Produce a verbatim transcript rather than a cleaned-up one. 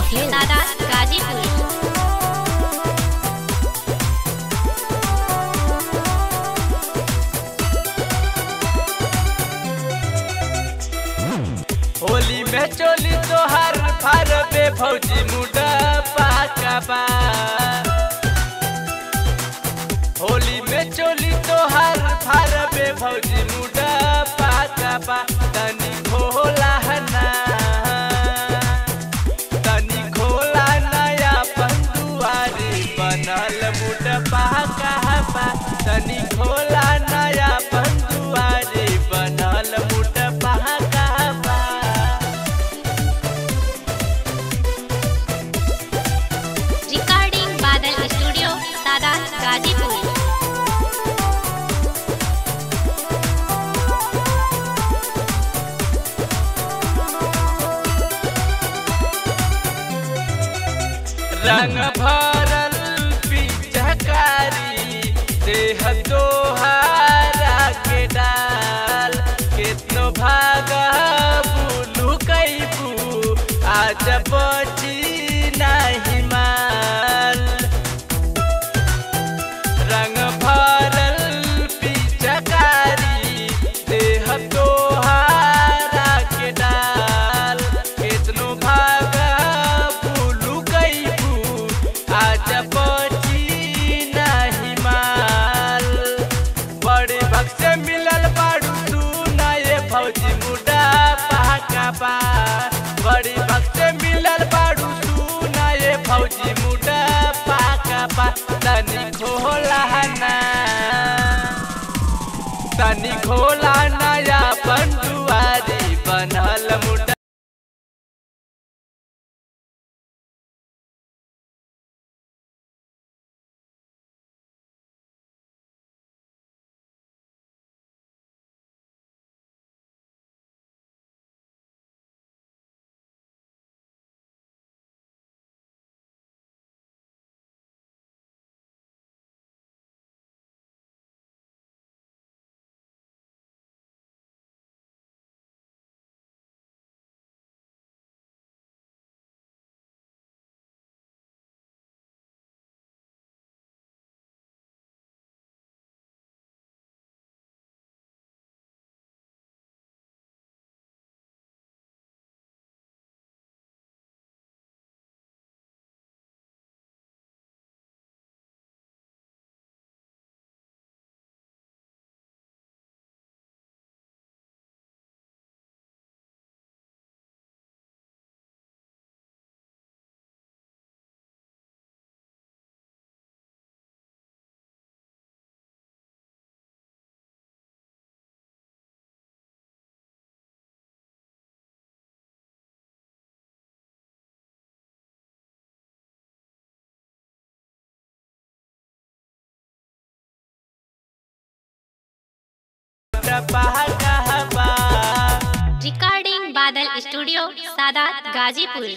Studio Sadat Ghazipur. Holi में चोली तोहर फार बे भौजी मुड़ा पाका बा। होली में चोली तोहर फार बे भौजी मुड़ा पाका बा। तनी खोला ना तनी खोला नया बंदुआरी बनल मुड़ा पाका बा। तनी खोला नया बंदुआरी बनल मुड़ा पाका बा। Recording Badal studio Sadat Ghazipur. रंग भरल पिचकारी देह तोहारा के डाल। कितनो भागा बुलू कैबू आज बची नहीं माल। रंग भरल पिचकारी देह तोहारा के डाल। कितनो भागा बुलू कैबू आज बची नहीं माल। बड़े भक्त से मिलल बाड़ू तू नए भौजी मुड़ा पाका बा। बड़ी भक्त से मिलल बाड़ू तू नए भौजी मुड़ा पाका बा। तनी खोला ना तनी खोला नया बंदुआरी बनल मुड़ा। Recording Badal studio Sadat Ghazipur.